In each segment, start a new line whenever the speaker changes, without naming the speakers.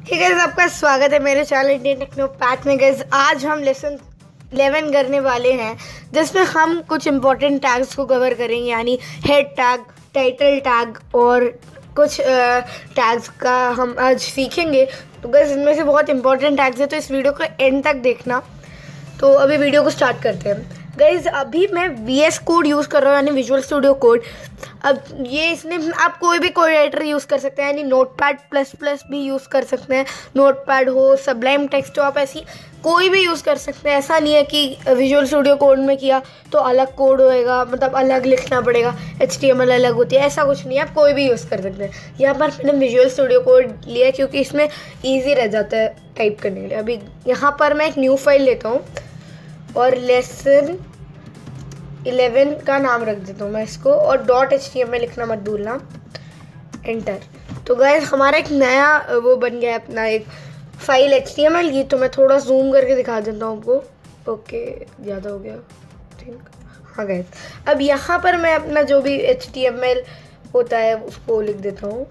ठीक है, आपका स्वागत है मेरे चैनल इंडियन टेक्नोपैथ में। गाइस आज हम लेसन 11 करने वाले हैं, जिसमें हम कुछ इंपॉर्टेंट टैग्स को कवर करेंगे, यानी हेड टैग, टाइटल टैग और कुछ टैग्स का हम आज सीखेंगे। तो गाइस इनमें से बहुत इंपॉर्टेंट टैग्स है, तो इस वीडियो को एंड तक देखना। तो अभी वीडियो को स्टार्ट करते हैं। गाइज अभी मैं VS कोड यूज़ कर रहा हूँ, यानी विजुअल स्टूडियो कोड। अब ये इसमें आप कोई भी कोड एडिटर यूज़ कर सकते हैं, यानी नोटपैड प्लस प्लस भी यूज़ कर सकते हैं। नोटपैड हो, सबलाइम टेक्स्ट हो, आप ऐसी कोई भी यूज़ कर सकते हैं। ऐसा नहीं है कि विजुअल स्टूडियो कोड में किया तो अलग कोड होएगा, मतलब अलग लिखना पड़ेगा, HTML अलग होती है, ऐसा कुछ नहीं है। आप कोई भी यूज़ कर सकते हैं। यहाँ पर मैंने विजुअल स्टूडियो कोड लिया क्योंकि इसमें ईजी रह जाता है टाइप करने के लिए। अभी यहाँ पर मैं एक न्यू फाइल लेता हूँ और लेसन 11 का नाम रख देता हूँ मैं इसको, और .html लिखना मत भूलना, एंटर। तो गाइस हमारा एक नया वो बन गया है, अपना एक फाइल HTML की। तो मैं थोड़ा जूम करके दिखा देता हूँ आपको। ओके, ज़्यादा हो गया थिंक। हाँ गाइस, अब यहाँ पर मैं अपना जो भी HTML होता है उसको लिख देता हूँ,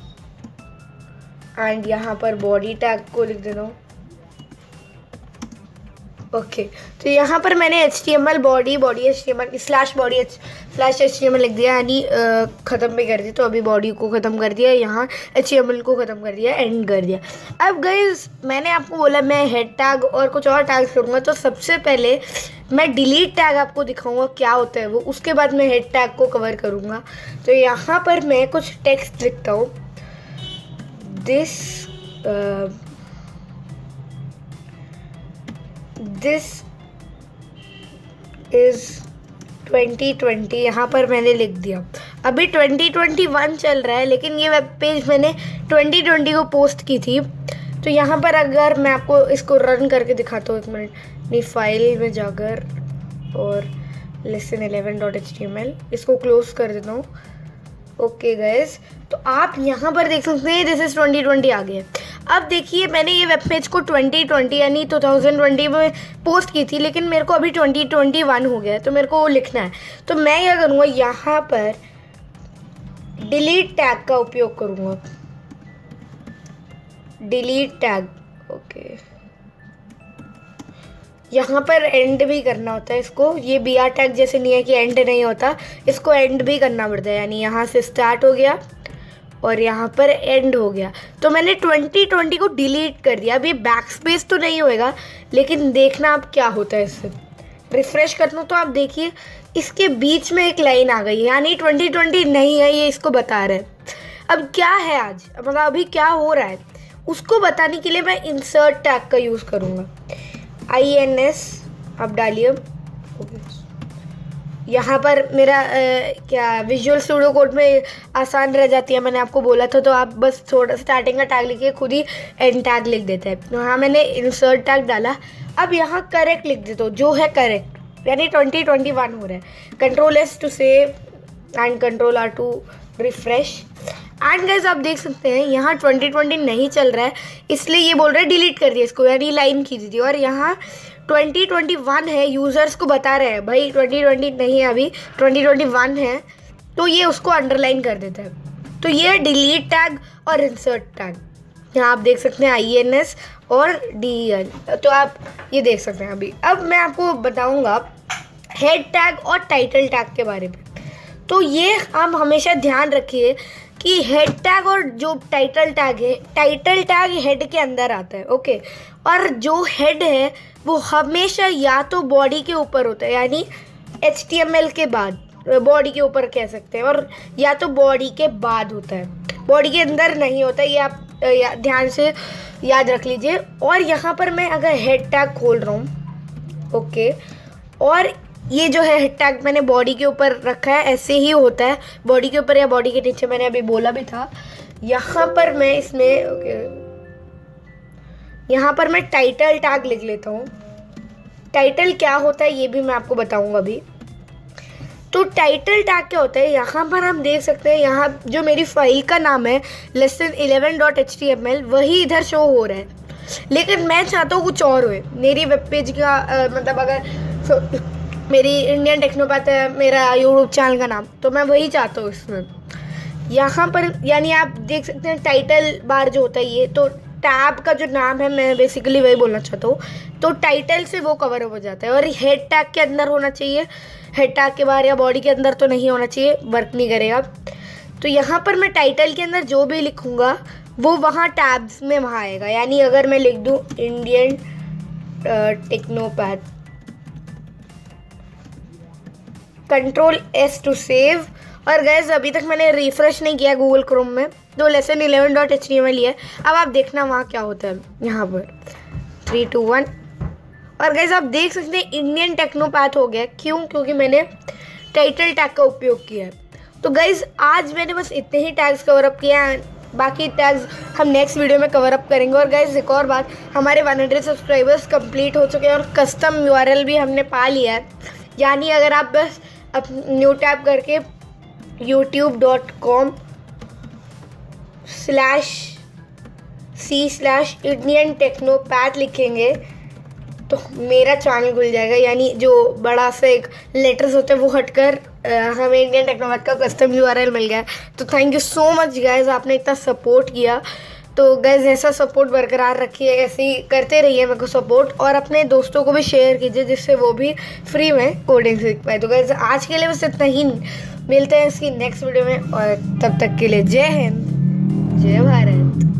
एंड यहाँ पर बॉडी टैग को लिख देता हूँ। ओके तो यहाँ पर मैंने HTML बॉडी HTML / HTML लिख दिया, यानी ख़त्म भी कर दी। तो अभी बॉडी को ख़त्म कर दिया, यहाँ HTML को ख़त्म कर दिया, एंड कर दिया। अब गाइस मैंने आपको बोला मैं हेड टैग और कुछ और टैग्स करूँगा। तो सबसे पहले मैं डिलीट टैग आपको दिखाऊंगा क्या होता है वो, उसके बाद मैं हेड टैग को कवर करूँगा। तो यहाँ पर मैं कुछ टेक्स्ट लिखता हूँ, दिस इज़ 2020, यहाँ पर मैंने लिख दिया। अभी 2021 चल रहा है, लेकिन ये वेब पेज मैंने 2020 को पोस्ट की थी। तो यहाँ पर अगर मैं आपको इसको रन करके दिखाता हूँ, एक मिनट, अपनी फाइल में जाकर और lesson11.html इसको क्लोज कर देता हूँ। ओके गाइस, तो आप यहाँ पर देख सकते हैं दिस इज़ 2020 आ गया। अब देखिए मैंने ये वेब पेज को 2020 यानी 2020 में पोस्ट की थी, लेकिन मेरे को अभी 2021 हो गया है, तो मेरे को वो लिखना है। तो मैं क्या करूँगा, यहाँ पर डिलीट टैग का उपयोग करूँगा, डिलीट टैग। ओके, यहाँ पर एंड भी करना होता है इसको, ये BR टैग जैसे नहीं है कि एंड नहीं होता, इसको एंड भी करना पड़ता है, यानी यहाँ से स्टार्ट हो गया और यहाँ पर एंड हो गया। तो मैंने 2020 को डिलीट कर दिया। अब ये बैक स्पेस तो नहीं होएगा, लेकिन देखना अब क्या होता है इससे। रिफ्रेश कर लूँ तो आप देखिए इसके बीच में एक लाइन आ गई, यानी 2020 नहीं है, ये इसको बता रहा है। अब क्या है आज, मतलब अभी क्या हो रहा है उसको बताने के लिए मैं इंसर्ट टैग का यूज़ करूँगा, INS आप डालिए। यहाँ पर मेरा क्या विजुअल स्टूडियो कोड में आसान रह जाती है, मैंने आपको बोला था। तो आप बस थोड़ा स्टार्टिंग का टैग लिखिए, खुद ही एंड टैग लिख देते हैं। तो हाँ, मैंने इंसर्ट टैग डाला। अब यहाँ करेक्ट लिख देता हूँ, जो है करेक्ट, यानी 2021 हो रहा है। Ctrl+S to save and Ctrl+R to refresh. And guys आप देख सकते हैं यहाँ 2020 नहीं चल रहा है, इसलिए ये बोल रहा है डिलीट कर दिया इसको, यानी लाइन खींच दी। और यहाँ 2021 है, यूज़र्स को बता रहे हैं भाई 2020 नहीं है, अभी 2021 है, तो ये उसको अंडरलाइन कर देता है। तो ये डिलीट टैग और इंसर्ट टैग, यहाँ आप देख सकते हैं INS और DEL, तो आप ये देख सकते हैं अभी। अब मैं आपको बताऊँगा हेड टैग और टाइटल टैग के बारे में। तो ये आप हमेशा ध्यान रखिए कि हेड टैग और जो टाइटल टैग है, टाइटल टैग हेड के अंदर आता है, ओके। और जो हेड है वो हमेशा या तो बॉडी के ऊपर होता है, यानी HTML के बाद, बॉडी के ऊपर कह सकते हैं, और या तो बॉडी के बाद होता है, बॉडी के अंदर नहीं होता। ये आप ध्यान से याद रख लीजिए। और यहाँ पर मैं अगर हेड टैग खोल रहा हूँ, ओके, और ये जो है हेड टैग मैंने बॉडी के ऊपर रखा है, ऐसे ही होता है बॉडी के ऊपर या बॉडी के नीचे, मैंने अभी बोला भी था। यहाँ पर मैं इसमें ओके, यहाँ पर मैं टाइटल टैग लिख लेता हूँ। टाइटल क्या होता है ये भी मैं आपको बताऊँगा अभी। तो टाइटल टैग क्या होता है, यहाँ पर हम देख सकते हैं, यहाँ जो मेरी फाइल का नाम है lesson11.html वही इधर शो हो रहा है, लेकिन मैं चाहता हूँ कुछ और हो। मेरी वेब पेज का मतलब अगर मेरी इंडियन टेक्नोपैथ है मेरा यूट्यूब चैनल का नाम, तो मैं वही चाहता हूँ इसमें। यहाँ पर यानी आप देख सकते हैं टाइटल बार जो होता है ये, तो टैब का जो नाम है मैं बेसिकली वही बोलना चाहता हूँ। तो टाइटल से वो कवर हो जाता है और हेड टैग के अंदर होना चाहिए, हेड टैग के बाहर या बॉडी के अंदर तो नहीं होना चाहिए, वर्क नहीं करेगा। तो यहाँ पर मैं टाइटल के अंदर जो भी लिखूँगा वो वहाँ टैब्स में वहाँ आएगा। यानी अगर मैं लिख दूँ Indian technopath, Ctrl+S to save. और गैस अभी तक मैंने रिफ्रेश नहीं किया गूगल क्रोम में, तो lesson11.html है। अब आप देखना वहाँ क्या होता है। यहाँ पर 3 2 1 और गैस आप देख सकते हैं इंडियन टेक्नोपैथ हो गया। क्यों? क्योंकि मैंने टाइटल टैग का उपयोग किया है। तो गैस आज मैंने बस इतने ही टैग्स कवर अप किया है, बाकी टैग्स हम नेक्स्ट वीडियो में कवर अप करेंगे। और गाइस एक और बात, हमारे 100 सब्सक्राइबर्स कंप्लीट हो चुके हैं और कस्टम URL भी हमने पा लिया है। यानी अगर आप बस न्यू टैब करके youtube.com/c/Indian टेक्नोपैथ लिखेंगे तो मेरा चैनल खुल जाएगा। यानी जो बड़ा सा एक लेटर्स होते हैं वो हटकर हमें इंडियन टेक्नोपैथ का कस्टम URL मिल गया। तो thank you so much guys, आपने इतना सपोर्ट किया। तो गाइस ऐसा सपोर्ट बरकरार रखिए, ऐसे ही करते रहिए मेरे को सपोर्ट, और अपने दोस्तों को भी शेयर कीजिए जिससे वो भी फ्री में कोडिंग सीख पाए। तो गाइस आज के लिए बस इतना ही, मिलते हैं इसकी नेक्स्ट वीडियो में, और तब तक के लिए जय हिंद, जय भारत।